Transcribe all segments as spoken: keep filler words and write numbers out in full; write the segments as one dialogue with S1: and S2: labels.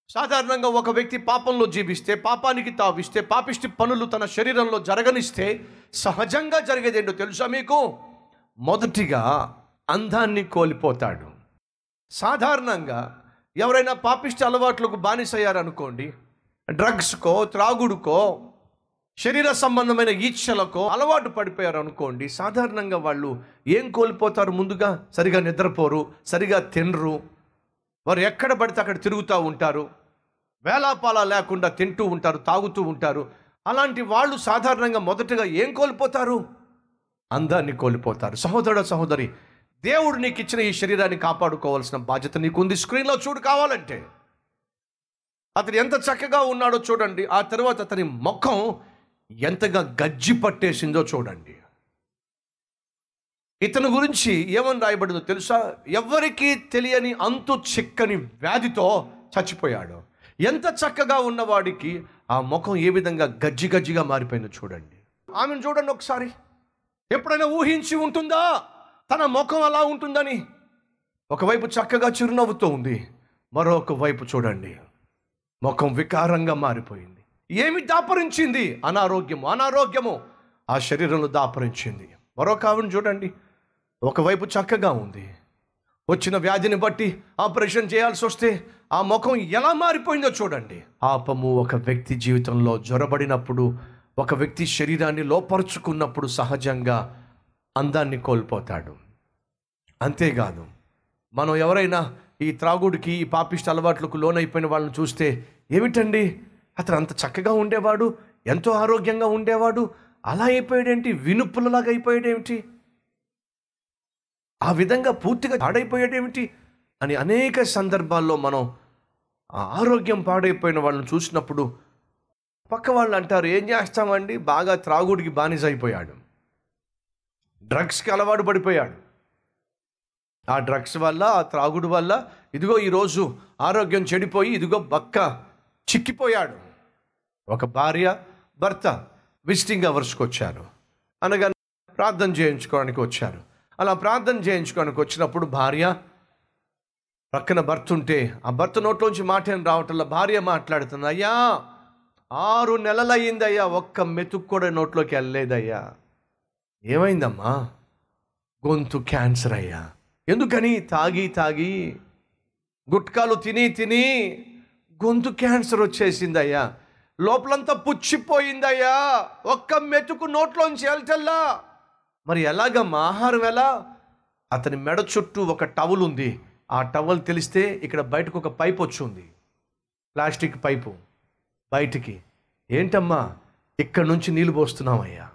S1: సాధారణంగా ఒక వ్యక్తి పాపంలో జీవిస్తే, పాపానికి తావిస్తే, పాపిష్టి పనులు తన శరీరంలో జరగనిస్తే సహజంగా జరిగేది ఏంటో తెలుసా మీకు? మొదటిగా అందాన్ని కోల్పోతాడు. సాధారణంగా ఎవరైనా పాపిష్టి అలవాట్లకు బానిసయ్యారనుకోండి, డ్రగ్స్కో, త్రాగుడుకో, శరీర సంబంధమైన ఈచ్ఛలకో అలవాటు పడిపోయారు అనుకోండి, సాధారణంగా వాళ్ళు ఏం కోల్పోతారు? ముందుగా సరిగా నిద్రపోరు, సరిగా తినరు, వారు ఎక్కడ పడితే అక్కడ తిరుగుతూ ఉంటారు, వేలాపాలా లేకుండా తింటూ ఉంటారు, తాగుతూ ఉంటారు. అలాంటి వాళ్ళు సాధారణంగా మొదటగా ఏం కోల్పోతారు? అందాన్ని కోల్పోతారు. సహోదరుడు, సహోదరి, దేవుడు నీకు ఇచ్చిన ఈ శరీరాన్ని కాపాడుకోవాల్సిన బాధ్యత నీకుంది. స్క్రీన్లో చూడు కావాలంటే. అతను ఎంత చక్కగా ఉన్నాడో చూడండి. ఆ తర్వాత అతని ముఖం ఎంతగా గజ్జి పట్టేసిందో చూడండి. ఇతని గురించి ఏమని రాయబడిందో తెలుసా? ఎవరికీ తెలియని అంతు చిక్కని వ్యాధితో చచ్చిపోయాడు. ఎంత చక్కగా ఉన్నవాడికి ఆ ముఖం ఏ విధంగా గజ్జి గజ్జిగా మారిపోయిందో చూడండి. ఆమెను చూడండి ఒకసారి. ఎప్పుడైనా ఊహించి ఉంటుందా తన ముఖం అలా ఉంటుందని? ఒకవైపు చక్కగా చిరునవ్వుతో ఉంది, మరొక వైపు చూడండి ముఖం వికారంగా మారిపోయింది. ఏమి దాపరించింది? అనారోగ్యము. అనారోగ్యము ఆ శరీరంలో దాపరించింది. మరొక ఆవిడని చూడండి, ఒకవైపు చక్కగా ఉంది, వచ్చిన వ్యాధిని బట్టి ఆపరేషన్ చేయాల్సి వస్తే ఆ ముఖం ఎలా మారిపోయిందో చూడండి. పాపము ఒక వ్యక్తి జీవితంలో జ్వరబడినప్పుడు, ఒక వ్యక్తి శరీరాన్ని లోపరుచుకున్నప్పుడు సహజంగా అందాన్ని కోల్పోతాడు. అంతేకాదు, మనం ఎవరైనా ఈ త్రాగుడికి, ఈ పాపిష్టి అలవాట్లకు లోనైపోయిన వాళ్ళని చూస్తే, ఏమిటండి అతను అంత చక్కగా ఉండేవాడు, ఎంతో ఆరోగ్యంగా ఉండేవాడు, అలా అయిపోయాడేంటి, వినుపులలాగా అయిపోయాడేమిటి, ఆ విధంగా పూర్తిగా పాడైపోయాడేమిటి అని అనేక సందర్భాల్లో మనం ఆ ఆరోగ్యం పాడైపోయిన వాళ్ళని చూసినప్పుడు పక్క వాళ్ళు అంటారు, ఏం చేస్తామండి, బాగా త్రాగుడికి బానిస అయిపోయాడు, డ్రగ్స్కి అలవాటు పడిపోయాడు, ఆ డ్రగ్స్ వల్ల, ఆ త్రాగుడు వల్ల ఇదిగో ఈరోజు ఆరోగ్యం చెడిపోయి ఇదిగో బక్క చిక్కిపోయాడు. ఒక భార్య, భర్త విజిటింగ్ అవర్స్కి వచ్చారు, అనగా ప్రార్థన చేయించుకోవడానికి వచ్చారు. అలా ప్రార్థన చేయించుకోవడానికి వచ్చినప్పుడు భార్య పక్కన భర్త ఉంటే, ఆ భర్త నోట్లోంచి మాట ఏం రావటంలో భార్య మాట్లాడుతుంది, అయ్యా ఆరు నెలలయ్యిందయ్యా, ఒక్క మెతుకు కూడా నోట్లోకి వెళ్ళలేదయ్యా. ఏమైందమ్మా? గొంతు క్యాన్సర్ అయ్యా. ఎందుకని? తాగి తాగి గుట్కాలు తిని తిని గొంతు క్యాన్సర్ వచ్చేసిందయ్యా, లోపలంతా పుచ్చిపోయిందయ్యా, ఒక్క మెతుకు నోట్లోంచి వెళ్తల్లా. మరి ఎలాగమ్మా? ఆహారం ఎలా? అతని మెడ చుట్టూ ఒక టవల్ ఉంది, ఆ టవల్ తెలిస్తే ఇక్కడ బయటకు ఒక పైప్ వచ్చి ఉంది, ప్లాస్టిక్ పైపు బయటికి. ఏంటమ్మా? ఇక్కడ నుంచి నీళ్ళు పోస్తున్నామయ్యా,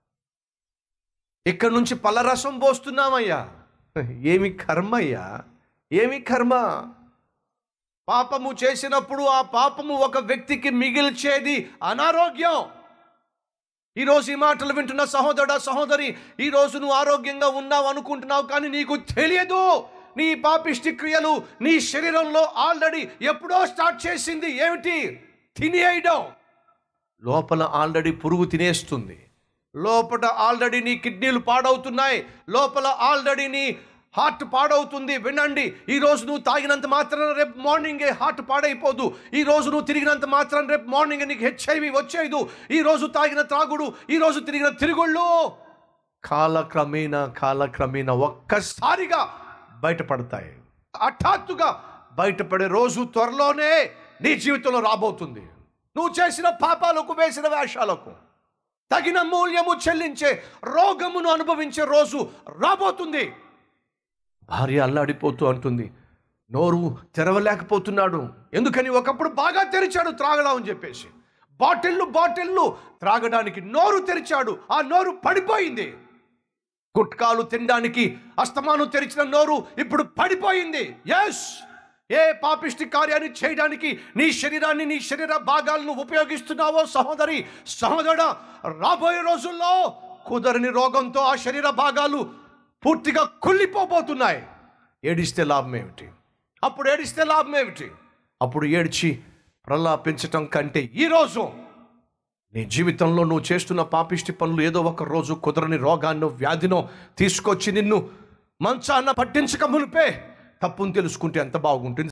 S1: ఇక్కడ నుంచి పళ్ళరసం పోస్తున్నామయ్యా. ఏమి కర్మ అయ్యా, ఏమి కర్మ. పాపము చేసినప్పుడు ఆ పాపము ఒక వ్యక్తికి మిగిల్చేది అనారోగ్యం. ఈరోజు ఈ మాటలు వింటున్న సహోదరుడా, సహోదరి, ఈరోజు నువ్వు ఆరోగ్యంగా ఉన్నావు అనుకుంటున్నావు, కానీ నీకు తెలియదు నీ పాపిష్టి క్రియలు నీ శరీరంలో ఆల్రెడీ ఎప్పుడో స్టార్ట్ చేసింది. ఏమిటి? తినేయడం. లోపల ఆల్రెడీ పురుగు తినేస్తుంది, లోపల ఆల్రెడీ నీ కిడ్నీలు పాడవుతున్నాయి, లోపల ఆల్రెడీ నీ హార్ట్ పాడవుతుంది. వినండి, ఈరోజు నువ్వు తాగినంత మాత్రాన రేపు మార్నింగే హార్ట్ పాడైపోదు. ఈరోజు నువ్వు తిరిగినంత మాత్రాన రేపు మార్నింగ్ నీకు హెచ్ఐవి వచ్చేయదు. ఈరోజు తాగిన త్రాగుడు, ఈరోజు తిరిగిన తిరుగుళ్ళు కాలక్రమేణా కాలక్రమేణా ఒక్కసారిగా బయటపడతాయి. హఠాత్తుగా బయటపడే రోజు త్వరలోనే నీ జీవితంలో రాబోతుంది. నువ్వు చేసిన పాపాలకు, వేసిన వేషాలకు తగిన మూల్యము చెల్లించే, రోగమును అనుభవించే రోజు రాబోతుంది. భార్య అల్లాడిపోతూ అంటుంది, నోరు తెరవలేకపోతున్నాడు. ఎందుకని? ఒకప్పుడు బాగా తెరిచాడు త్రాగడం అని చెప్పేసి, బాటిళ్ళు బాటిళ్ళు త్రాగడానికి నోరు తెరిచాడు, ఆ నోరు పడిపోయింది. గుట్కాలు తినడానికి అస్తమానం తెరిచిన నోరు ఇప్పుడు పడిపోయింది. ఎస్, ఏ పాపిష్టి కార్యాన్ని చేయడానికి నీ శరీరాన్ని, నీ శరీర భాగాలను ఉపయోగిస్తున్నావో సహోదరి, సహోదరుడా, రాబోయే రోజుల్లో కుదరని రోగంతో ఆ శరీర భాగాలు పూర్తిగా కుళ్ళిపోబోతున్నాయి. ఏడిస్తే లాభం ఏమిటి? అప్పుడు ఏడిస్తే లాభం ఏమిటి? అప్పుడు ఏడ్చి ప్రలాపించటం కంటే ఈరోజు నీ జీవితంలో నువ్వు చేస్తున్న పాపిష్టి పనులు ఏదో ఒక రోజు కుదరని రోగాన్నో, వ్యాధినో తీసుకొచ్చి నిన్ను మంచాన్న పట్టించక మునిపే తప్పును తెలుసుకుంటే ఎంత బాగుంటుంది.